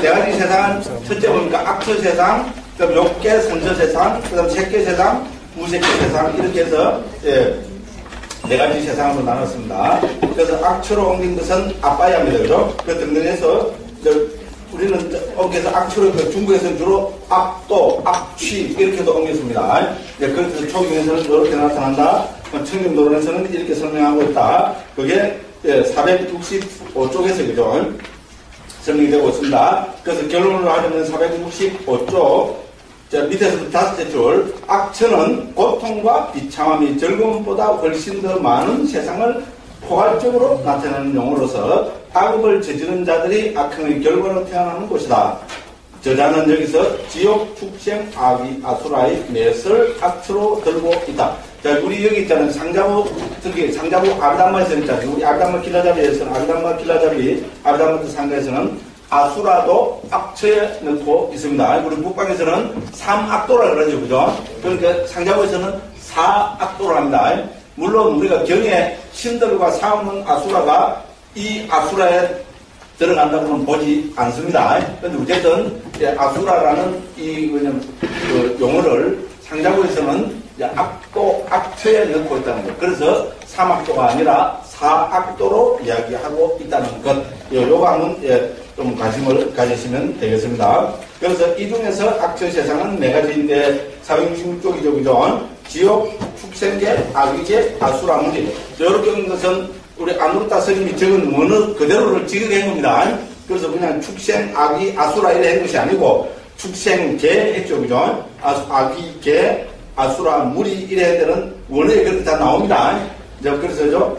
네 가지 세상은 첫째 보니까 악처 세상, 그다음 욕계 선처 세상, 그다음 색계 세상, 무색계 세상 이렇게 해서 네 가지 세상으로 나눴습니다. 그래서 악처로 옮긴 것은 아빠야입니다, 그죠? 그 등등해서 우리는 옮겨서 악처로 중국에서는 주로 악도, 악취 이렇게도 옮겼습니다. 그래서 초경에서는 이렇게 나타난다. 청림도론에서는 이렇게 설명하고 있다. 그게 465쪽에서 그죠? 설명이 되고 있습니다. 그래서 결론으로 하자면 465쪽 밑에서부터 다섯째 줄 악처는 고통과 비참함이 즐거움보다 훨씬 더 많은 세상을 포괄적으로 나타내는 용어로서 악업을 저지른 자들이 악행의 결과로 태어나는 곳이다. 저자는 여기서 지옥, 축생, 아기, 아수라의 넷을 악처로 들고 있다. 자, 우리 여기 있잖아요. 상자부, 특히 상자부 아비담마에서 있잖아요. 우리 아비담마 길라잡이에서는, 아비담마 상가에서는 아수라도 악처에 넣고 있습니다. 우리 북방에서는 삼악도라 그러죠. 그죠? 그러니까 상자부에서는 사악도라 합니다. 물론 우리가 경에 신들과 싸우는 아수라가 이 아수라에 들어간다고는 보지 않습니다. 그런데 어쨌든 아수라라는 이 용어를 상자부에서는 악도, 악처에 넣고 있다는 것. 그래서 삼악도가 아니라 사악도로 이야기하고 있다는 것. 요거 한번 좀 관심을 가지시면 되겠습니다. 그래서 이 중에서 악처 세상은 네 가지인데 466쪽이죠. 그죠? 지옥, 축생계, 아귀계, 아수라, 무지. 이렇게 온 것은 우리 아누르타 스님이 적은 원어 그대로를 지르게 한 겁니다. 그래서 그냥 축생, 아귀, 아수라 이래 한 것이 아니고 축생계 했죠. 그죠? 아귀계, 아수라, 무리 이래 되는 원어에 그렇게 다 나옵니다. 그래서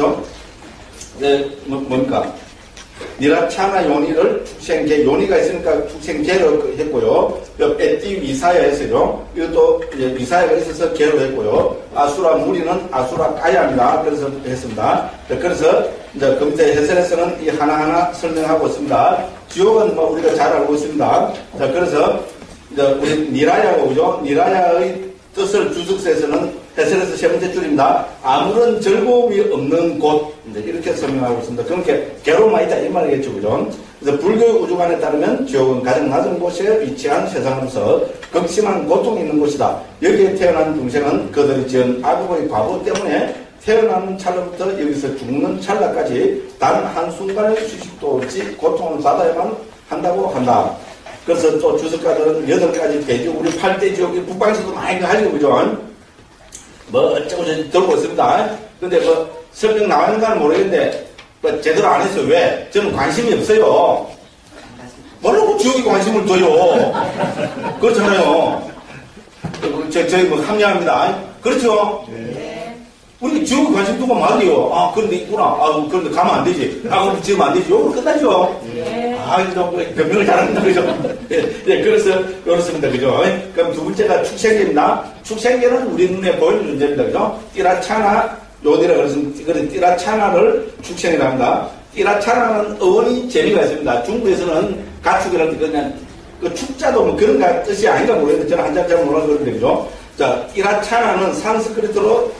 뭡니까? 니라차나 요니를 축생계, 요니가 있으니까 축생계로 했고요. 에띠 위사야 했어요. 이것도 위사야가 있어서 계로 했고요. 아수라 무리는 아수라 까야입니다. 그래서 했습니다. 그래서 이제 그 밑에 해설에서는 이 하나하나 설명하고 있습니다. 지옥은 뭐 우리가 잘 알고 있습니다. 자, 그래서 이제 우리 니라야고, 그죠? 니라야의 뜻을 주석서에서는 해설에서 세 번째 줄입니다. 아무런 즐거움이 없는 곳. 이렇게 설명하고 있습니다. 그러니까 괴로움만 있다 이 말이겠죠. 그죠? 그래서 불교의 우주관에 따르면 지옥은 가장 낮은 곳에 위치한 세상으로서 극심한 고통이 있는 곳이다. 여기에 태어난 중생은 그들이 지은 악업의 과보 때문에 태어나는 찰나부터 여기서 죽는 찰나까지 단 한순간의 휴식도 없이 고통을 받아야만 한다고 한다. 그래서 또 주석가들은 8가지 대지옥, 우리 8대 지옥이 북방에서도 많이 하죠. 그죠? 뭐 어쩌고 저쩌고 들고 있습니다. 근데 뭐 설명 나왔는가는 모르겠는데 뭐 제대로 안 했어요. 왜? 저는 관심이 없어요. 뭐라고 지옥에 관심을 둬요. 그렇잖아요. 저희 뭐 합리합니다. 그렇죠? 네. 우리 지옥에 관심 두고 말이요. 아, 그런데 있구나. 아, 그런데 가면 안 되지. 아, 그럼 지금 안 되지. 요거 끝나죠? 네. 아, 이거 변명을 잘한다. 그죠? 예, 그래서, 그렇습니다. 그죠? 그럼 두 번째가 축생계입니다. 축생계는 우리 눈에 보이는 존재입니다. 그죠? 띠라차나, 요디라 그래서 띠라차나를 축생이라 합니다. 띠라차나는 어원이 재미가 있습니다. 중국에서는 가축이라는 그냥, 그 축자도 뭐 그런 뜻이 아닌가 모르겠는데, 저는 한자 잘 몰라서 그런데, 그죠? 자, 띠라차나는 산스크리트로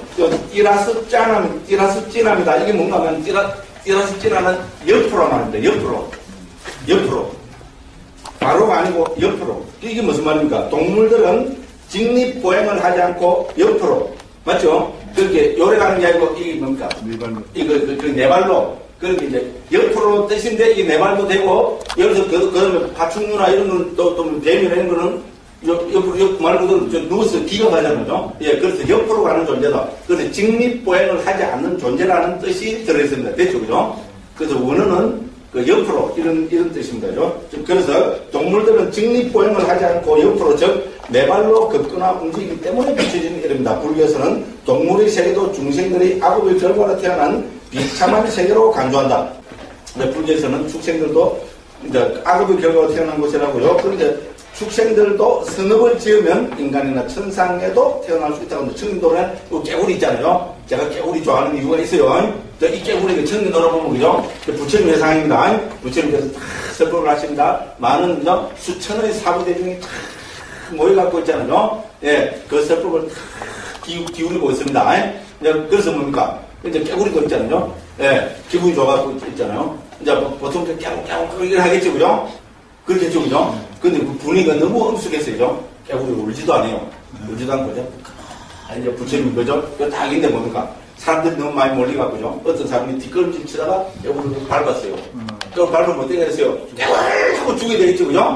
띠라스찌남이다. 이게 뭔가 하면 띠라스찌나는 옆으로 말입니다. 옆으로. 바로가 아니고 옆으로. 이게 무슨 말입니까? 동물들은 직립보행을 하지 않고 옆으로. 맞죠? 그렇게 요래 가는 게 아니고 이게 뭡니까? 네 발로. 그렇게 이제 옆으로 뜻인데 이 네 발도 되고 여기서 그다음에 파충류나 이런 거는 또 뱀이나 이런 거는 옆으로 말 그대로 누워서 기겁하잖아요. 예, 그래서 옆으로 가는 존재다. 그래서 직립보행을 하지 않는 존재라는 뜻이 들어있습니다. 됐죠, 그죠? 그래서 원어는 그 옆으로 이런 뜻입니다. 그죠? 그래서 동물들은 직립보행을 하지 않고 옆으로 즉 네 발로 걷거나 움직이기 때문에 비춰지는 이름입니다. 불교에서는 동물의 세계도 중생들이 악업의 결과로 태어난 비참한 세계로 간주한다. 불교에서는 축생들도 이제 악업의 결과로 태어난 것이라고요. 그런데 축생들도 선업을 지으면 인간이나 천상에도 태어날 수 있다고 합니다. 청림도는 깨구리 있잖아요. 제가 깨구리 좋아하는 이유가 있어요. 이 깨구리 청림 놀아보면 그죠? 부처님 회상입니다. 부처님께서 다 설법을 하십니다. 많은 수천의 사부대중이 다 모여갖고 있잖아요. 예, 그 설법을 다 기울이고 있습니다. 그래서 뭡니까? 이제 깨구리도 있잖아요. 예, 기분이 좋아갖고 있잖아요. 이제 보통 깨구깨구 이걸 하겠죠, 그죠? 그렇겠죠, 그죠? 근데 그 분위기가 너무 엄숙했어요. 깨구리 울지도 않아요. 울지도 않고, 이제 부처님, 그죠? 딱 있는데 뭡니까? 사람들이 너무 많이 몰리가고요. 어떤 사람이 뒷걸음질 치다가 깨구리를 밟았어요. 그걸 밟으면 어떻게 됐어요? 깨구리 하고 죽게 되겠죠, 그죠?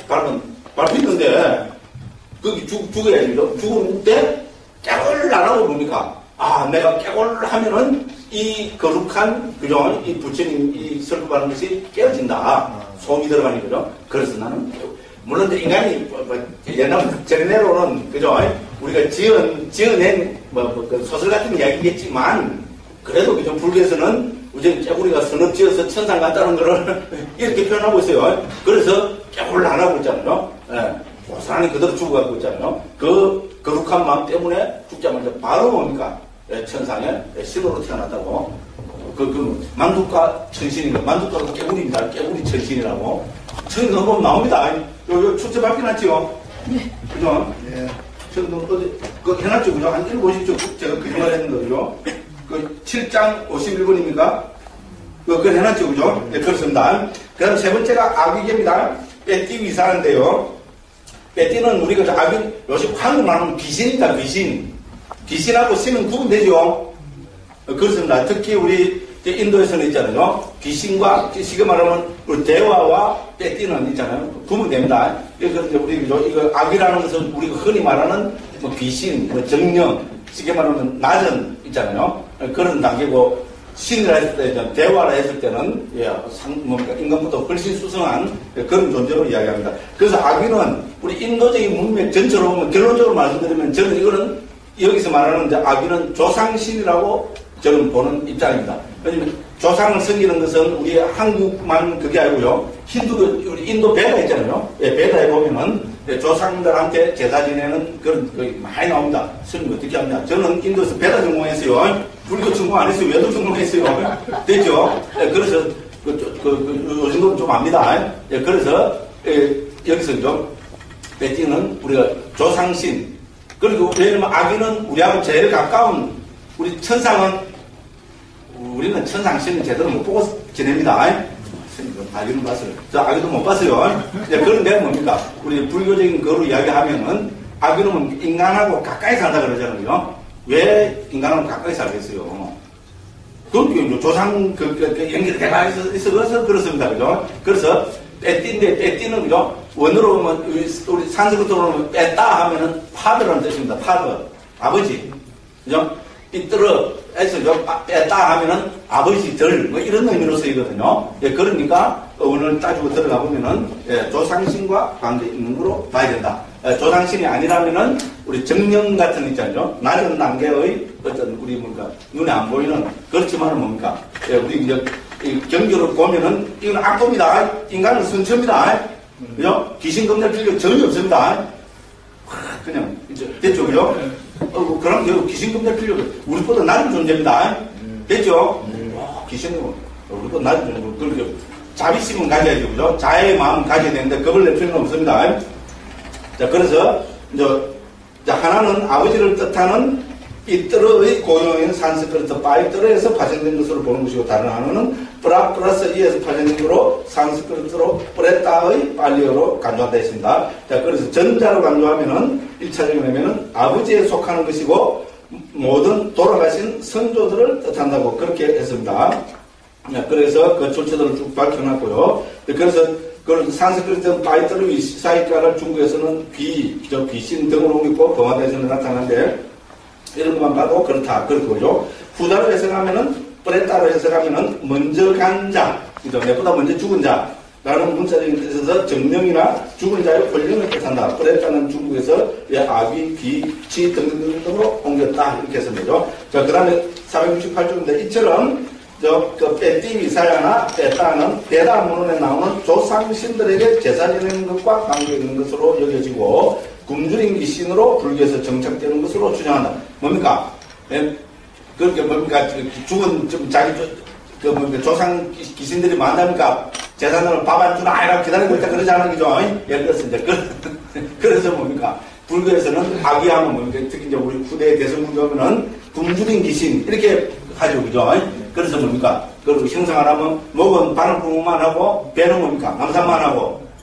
밟혔는데, 거기 죽어야죠. 죽었는데, 깨구리를 안 하고 뭡니까? 아, 내가 깨구리를 하면은 이 거룩한, 그죠? 이 부처님, 이 설법하는 것이 깨어진다. 소음이 들어가는 거죠. 그래서 나는, 물론 인간이, 옛날 전에로는, 그죠? 우리가 지어낸, 그 소설 같은 이야기겠지만, 그래도 그죠? 불교에서는 우선 깨구리가 선업 지어서 천상 갔다는 거를 이렇게 표현하고 있어요. 그래서 깨구리를 안 하고 있잖아요. 예. 고스란히 그대로 죽어가고 있잖아요. 그 거룩한 마음 때문에 죽자마자 바로 뭡니까? 천상에 신으로 태어났다고. 만두가 천신이고, 만두가가 깨구리입니다. 깨구리 천신이라고. 천신 보면 나옵니다. 요 출처 밝혀놨지요? 네. 그죠? 예. 천신 어디, 그거 해놨죠? 그죠? 한 읽어보십시오. 제가 거짓말 했는 거죠. 그 7장 51번입니까? 그거 해놨죠? 그죠? 네, 그렇습니다. 그 다음 세 번째가 악귀계입니다. 빼띠 위사인데요. 빼띠는 우리가 악귀, 요즘 한국말 하면 귀신이다, 귀신. 귀신하고 신은 구분되죠? 그렇습니다. 특히 우리 인도에서는 있잖아요. 귀신과, 지금 말하면 우리 대화와 빼띠는 있잖아요. 구분됩니다. 그래서 우리, 이거 악이라는 것은 우리가 흔히 말하는 뭐 귀신, 뭐 정령, 쉽게 말하면 나전 있잖아요. 그런 단계고, 신이라 했을 때, 대화라 했을 때는, 뭡니까, 인간보다 훨씬 수성한 그런 존재로 이야기합니다. 그래서 악귀는 우리 인도적인 문맥 전체로 보면, 결론적으로 말씀드리면, 저는 이거는 여기서 말하는 악귀는 조상신이라고 저는 보는 입장입니다. 왜냐면 조상을 섬기는 것은 우리 한국만 그게 아니고요. 우리 인도 베다 있잖아요. 베다에 보면은 조상들한테 제사 지내는 그런 거 많이 나옵니다. 스님 어떻게 합니다. 저는 인도에서 베다 전공했어요. 불교 전공 안 했어요. 외도 전공했어요. 됐죠? 그래서 요 정도는 좀 압니다. 그래서 여기서 좀 베티는 우리가 조상신, 그리고 왜냐면 악인은 우리하고 제일 가까운 우리 천상은, 우리는 천상신은 제대로 못 보고 지냅니다. 악인은 봤어요. 저 악인도 못 봤어요. 그런데 뭡니까? 우리 불교적인 거로 이야기하면은 악인은 인간하고 가까이 산다 그러잖아요. 왜 인간하고 가까이 살겠어요? 그건 조상 연결돼가 있어서 그렇습니다. 그죠? 그래서 빼띠인데, 빼띠는 그죠? 원어로 보면 우리 산스크리트로 보면 뺐다 하면은 파더라는 뜻입니다. 파더. 아버지. 그죠? 삐뚤어 해서 뺐다 하면은 아버지들, 뭐 이런 의미로 쓰이거든요. 그러니까 오늘 따지고 들어가 보면은 조상신과 관계 있는 거로 봐야 된다. 조상신이 아니라면은 우리 정령 같은 있잖아요. 낮은 단계의 어떤 우리 뭔가 눈에 안 보이는, 그렇지만은 뭡니까? 우리 이제 경교를 보면은 이건 악보입니다. 인간은 순천입니다. 그죠? 귀신 검낼 필요 전혀 없습니다. 그냥 이제 됐죠, 그죠? 그럼 귀신 검낼 필요 우리보다 낮은 존재입니다. 됐죠? 귀신은 우리보다 낮은 존재. 그렇게 자비심은 가져야죠, 그죠? 자애의 마음은 가져야 되는데 겁을 낼 필요는 없습니다. 자, 그래서 이제 하나는 아버지를 뜻하는 삐뚤어의 고용인 산스크리트 빠이뚤어에서 파생된 것으로 보는 것이고, 다른 하나는 플러스 이에서 파생된 것으로 산스크리트로 프레타의 빨리어로 간주한다 했습니다. 자, 그래서 전자로 간주하면은 1차적으로 하면은 아버지에 속하는 것이고, 모든 돌아가신 선조들을 뜻한다고 그렇게 했습니다. 그래서 그 출처들을 쭉 밝혀놨고요. 그래서 그 산스크리트 빠이뚤어 위사이가를 중국에서는 귀신 등으로 옮기고 동아대에서는 나타나는데, 이런 것만 봐도 그렇다. 그렇고요. 후자로 해석하면은, 프레타로 해석하면은, 먼저 간 자, 내보다 먼저 죽은 자, 라는 문자적인 뜻에서 정령이나 죽은 자의 권력을 뜻한다. 프레타는 중국에서 악귀, 귀, 치 등등등으로 옮겼다. 이렇게 했습니다. 자, 그 다음에 468쪽인데, 이처럼, 빼띠 위사야나 빼따는 베다 문헌에 나오는 조상신들에게 제사 지내는 것과 관계 있는 것으로 여겨지고, 굶주린 귀신으로 불교에서 정착되는 것으로 주장한다. 뭡니까? 그렇게 뭡니까? 죽은 조상 귀신들이 만나니까 제사장을 밥 안 주나 이라고 기다리고 있다 그러지 않은 거죠? 예를 들어서 이제 그래서 뭡니까? 불교에서는 악의하면 뭡니까? 특히 이제 우리 후대 대성불교하면은 굶주린 귀신 이렇게 하죠, 그죠? 그래서 뭡니까? 그걸 형상을 하면 목은 바늘 구멍만 하고 배는 뭡니까? 남산만 하고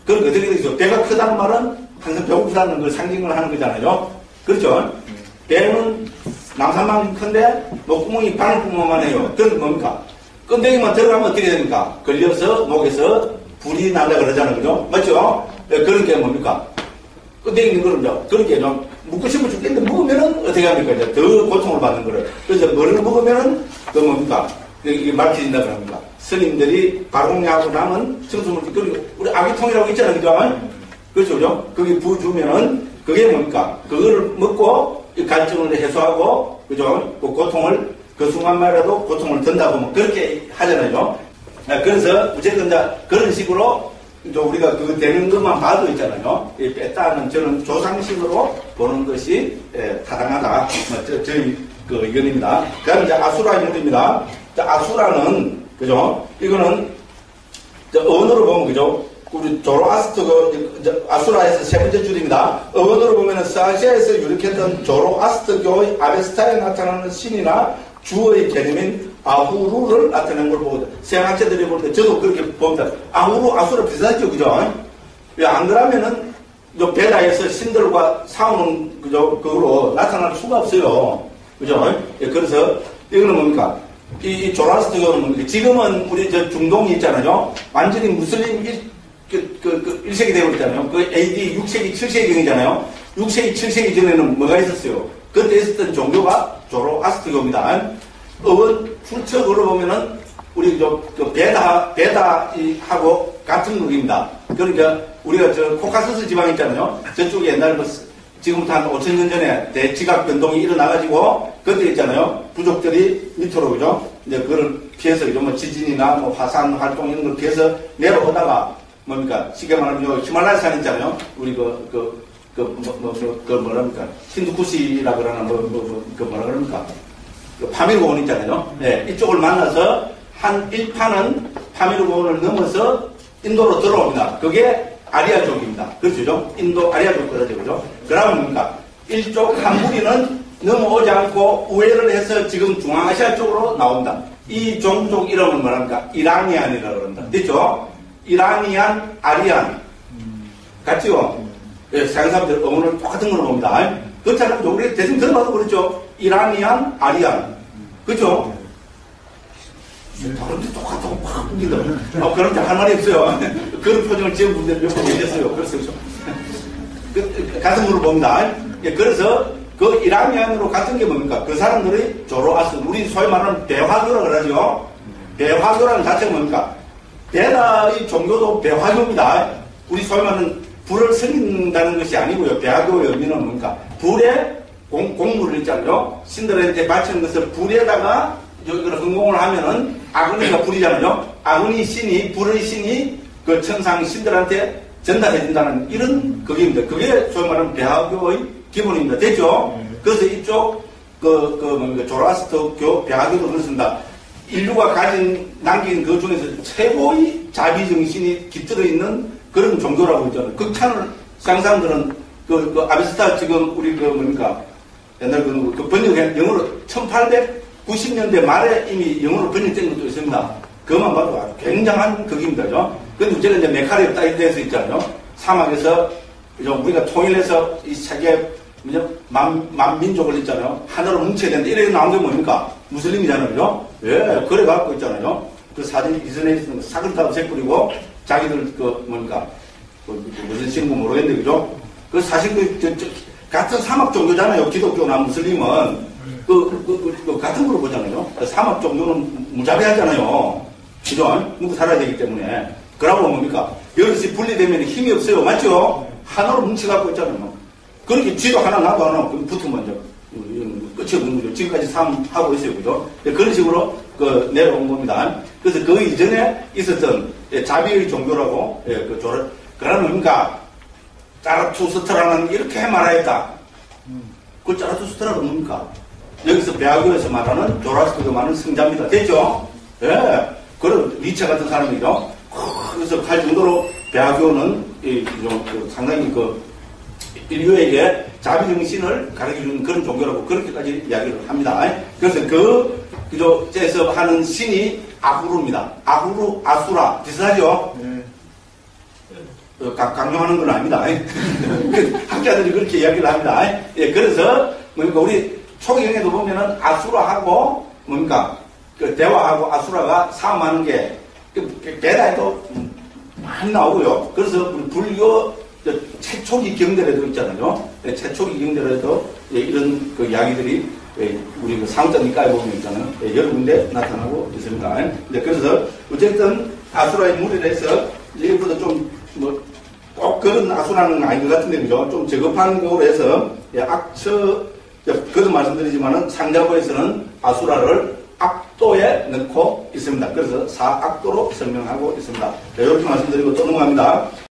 그럼 어떻게 되죠? 배가 크다는 말은 항상 배고프다는 걸 상징을 하는 거잖아요. 그렇죠? 배는 남산만큼 큰데 목구멍이 바늘구멍만 해요. 그건 뭡니까? 끈덩이만 들어가면 어떻게 됩니까? 걸려서 목에서 불이 난다 그러잖아요. 그죠? 맞죠? 그런 게 뭡니까? 끈덩이 있는 거는 그렇게 좀 먹고 싶어 죽겠는데 먹으면은 어떻게 합니까? 이제 더 고통을 받는 거를. 그래서 뭐를 먹으면은 그 뭡니까? 이게 밝혀진다 그럽니까? 스님들이 발공하고 남은 청소물질, 그리고 우리 아기통이라고 있잖아요. 그죠? 그렇죠? 그죠? 거기 부어주면은 그게 뭡니까? 그거를 먹고 갈증을 해소하고, 그죠? 그 고통을, 그 순간만이라도 고통을 든다고 뭐 그렇게 하잖아요. 그래서 어쨌든 그런 식으로 우리가 그 되는 것만 봐도 있잖아요. 이 뺐다는 저는 조상식으로 보는 것이 타당하다. 저희 그 의견입니다. 그 다음에 이제 아수라 인물입니다. 아수라는, 그죠? 이거는 언어로 보면, 그죠? 우리 조로아스터, 아수라에서 세 번째 줄입니다. 언어로 보면은 사시아에서 유력했던 조로아스터교의 아베스타에 나타나는 신이나 주어의 개념인 아후루를 나타낸 걸 보고, 서양학자들이 볼 때 저도 그렇게 봅니다. 아후루, 아수라 비슷하죠, 그죠? 안 그러면은, 베다에서 신들과 싸우는, 그죠? 그거로 나타날 수가 없어요. 그죠? 그래서, 이거는 뭡니까? 이 조라스트교는 뭡니까? 지금은 우리 중동이 있잖아요. 완전히 무슬림 1세기 되고 있잖아요. 그 AD 6세기, 7세기경이잖아요. 6세기, 7세기 전에는 뭐가 있었어요? 그때 있었던 종교가 조로아스트교입니다. 출처으로 보면은, 우리 베다하고 같은 극입니다. 그러니까, 우리가 코카서스 지방 있잖아요. 저쪽에 옛날 지금부터 한 5,000년 전에 대지각 변동이 일어나가지고, 그때 있잖아요. 부족들이 밑으로, 그죠? 이제 그걸 피해서, 그죠? 뭐 지진이나 뭐 화산 활동 이런 걸 피해서 내려오다가, 뭡니까? 쉽게 말하면 히말라야 산 있잖아요. 우리 뭐랍니까? 힌두쿠시라 그러나, 뭐라 그럽니까? 파미르고원 있잖아요. 네, 이쪽을 만나서 한 1파는 파미르고원을 넘어서 인도로 들어옵니다. 그게 아리아족입니다. 그렇죠? 인도 아리아족 그러죠. 그죠? 그러면 뭡니까? 일쪽 한 무리는 넘어오지 않고 우회를 해서 지금 중앙아시아 쪽으로 나온다. 이 종족 이름은 뭐랍니까? 이라니안이라고 그런다. 됐죠? 이라니안, 아리안. 같죠? 예, 서양 사람들 어머니를 똑같은 걸로 봅니다. 그렇잖아요. 우리 대충 들어봐도 그렇죠? 이라니안, 아리안. 그죠? 다른데 똑같다고 막 웃긴다. 그런 게 할 말이 없어요. 그런 표정을 지은 분들 몇 번 계셨어요. 그래서 같은 걸로 봅니다. 예, 그래서 그 이라니안으로 같은 게 뭡니까? 그 사람들이 조로아스, 우리 소위 말하는 배화교라고 그러죠. 배화교라는 자체가 뭡니까? 베다의 종교도 배화교입니다. 우리 소위 말하는 불을 섬긴다는 것이 아니고요. 배화교의 의미는 뭡니까? 불에 공물을 있잖아요. 신들한테 바치는 것을 불에다가 이걸 흥공을 하면은 아그니가 불이잖아요. 아그니 신이, 불의 신이 그 천상 신들한테 전달해준다는 이런 그게입니다. 그게 소위 말하는 배화교의 기본입니다. 됐죠? 그래서 이쪽 뭡니까? 조로아스터교 배화교도 그렇습니다. 인류가 남긴 그 중에서 최고의 자비 정신이 깃들어 있는 그런 종교라고 있잖아요. 극찬을 상상들은 그 아베스타 지금 우리 뭡니까? 옛날 그 번역한 영어로 1890년대 말에 이미 영어로 번역된 것도 있습니다. 그것만 봐도 아주 굉장한 극입니다. 근데 문제는 이제 메카리에 딱 이래서 있잖아요. 사막에서 우리가 통일해서 이 세계 만민족을 있잖아요. 하나로 뭉쳐야 되는데 이렇게 나온 게 뭡니까? 무슬림이잖아요. 그죠? 예, 그래 갖고 있잖아요. 그 사진 이전에 있는 사글다고 색뿌리고 자기들 무슨 신고 모르겠는데, 그죠? 그 사실 같은 사막 종교잖아요. 기독교나 무슬림은. 같은 걸로 보잖아요. 사막 종교는 무자비하잖아요. 그죠? 먹고 살아야 되기 때문에. 그러고 뭡니까? 여럿이 분리되면 힘이 없어요. 맞죠? 하나로 뭉쳐갖고 있잖아요. 그렇게 쥐도 하나 나도 하나 붙으면 끝이 없는 거죠. 지금까지 삶하고 있어요. 그죠? 그런 식으로 내려온 겁니다. 그래서 그 이전에 있었던 자비의 종교라고, 그러면 뭡니까? 자라투스트라는 이렇게 말하였다. 그 자라투스트라는 뭡니까? 여기서 배화교에서 말하는 조라스트가 말하는 승자입니다. 됐죠? 예. 그런 리체 같은 사람이죠. 그래서 할 정도로 배화교는 상당히 인류에게 자비정신을 가르쳐주는 그런 종교라고 그렇게까지 이야기를 합니다. 그래서 그저에서 하는 신이 아후루입니다. 아후루, 아수라 비슷하죠? 강요하는 건 아닙니다. 학자들이 그렇게 이야기를 합니다. 예, 그래서 뭡니까 우리 초기경에도 보면은 아수라하고 뭡니까 그 대화하고 아수라가 싸움하는 게 게다에도 많이 나오고요. 그래서 우리 불교 최초기 경전에도 있잖아요. 최초기 경전에도 이런 그 이야기들이 우리 그 상자니까에 보면 있잖아요. 여러 군데 나타나고 있습니다. 그래서 어쨌든 아수라의 무리를 해서 일부러 좀 꼭 그런 아수라는 건 아닌 것 같은데 그죠? 좀 저급한 거로 해서 악처 그도 말씀드리지만은 상자부에서는 아수라를 악도에 넣고 있습니다. 그래서 사악도로 설명하고 있습니다. 이렇게 말씀드리고 또 넘어갑니다.